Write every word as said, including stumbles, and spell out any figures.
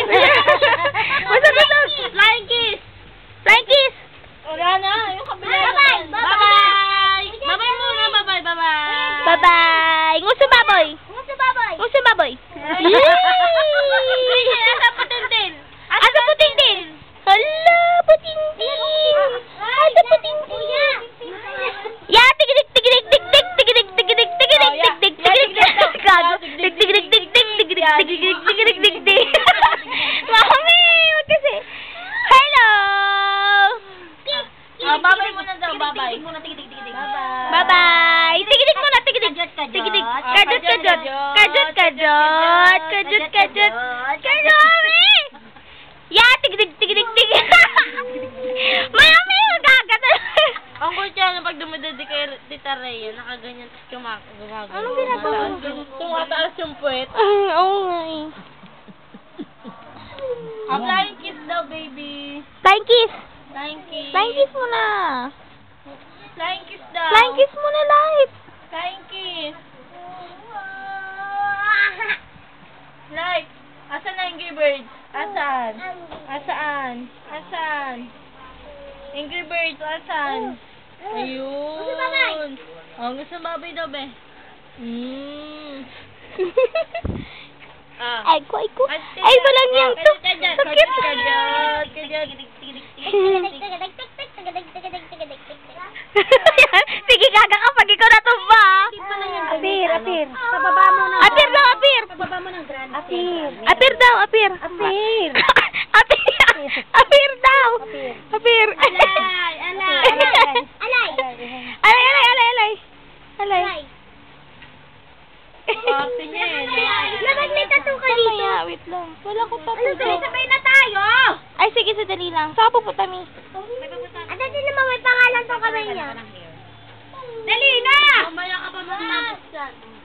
Busog, busog. Flying kiss. Flying kiss. Wala na. Yung kabila. Bye-bye. Bye-bye. Bye-bye muna. Bye-bye. Bye-bye. Bye-bye. Nguso baboy. Nguso baboy. Nguso baboy. Asa putintin. Asa putintin. Hala, putintin. Asa putintin. Ya, tigidik, tigidik, tik, tik, tigidik, tigidik, tigidik, tik, tik, tigidik, gago. Tik, tigidik, tik, tik, tigidik, tigidik, tigidik, tik, tik. Mami, wag kasi. Hello. Ah, bye-bye muna daw. Bye-bye. Bye-bye. Bye-bye. Tigidik muna, tigidik. Tigidik. Kajot, kajot. Kajot, kajot. Kajot, kajot. Kajot, mami. Ya, tigidik, tigidik, tigidik. Mami, magagat. Ang kuya na pag dumididi kay Tita Rhea, nakaganyan, kumak gumagano. Anong ginagawa? Tumataas yung puwet. Oo nga eh. A flying kiss daw, baby. Flying kiss. Flying kiss. Flying kiss muna. Flying kiss daw. Flying kiss muna live. Flying kiss. Like, asan na Angry Birds? Asan? Asaan? Asan? Angry Birds, asan? Ayun. Gusto babay. Oh, gusto babay daw, be. Mm. Ah. Ay, ko, ay, ko. Ay, walang yan to. Kajat, Sakit. kajat, kajat. Sige, gaga ka pag ikaw natumba. Apir, apir. Pababa mo na. Apir daw, apir. Pababa mo ng grand. Apir. Apir daw, apir. Apir. Apir. Apir daw. Apir. Alay, alay. Alay. Alay. Alay, alay, alay, alay. Alay. Alay. Ate niya eh. Labag may tattoo ka dito. Mamaya, wait lang. Wala ko tattoo dyan. Sabay-sabay na tayo. Ay, sige, sadali lang. Saan ka pupunta, Mi? Ano din naman may pangalan tong kamay niya? Dali na! Mamaya ka pa matapos dyan.